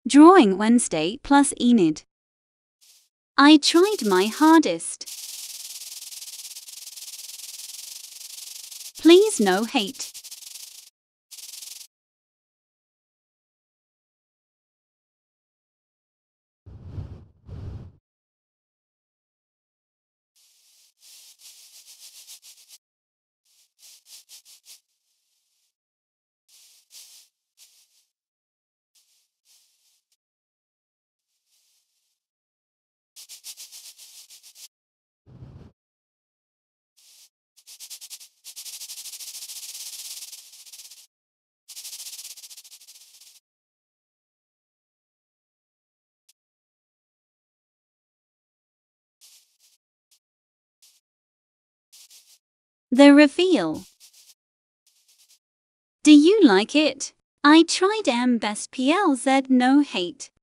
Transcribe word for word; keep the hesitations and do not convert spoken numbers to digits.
Drawing Wednesday plus Enid. I tried my hardest. Please no hate. The reveal. Do you like it? I tried M best P L Z no hate.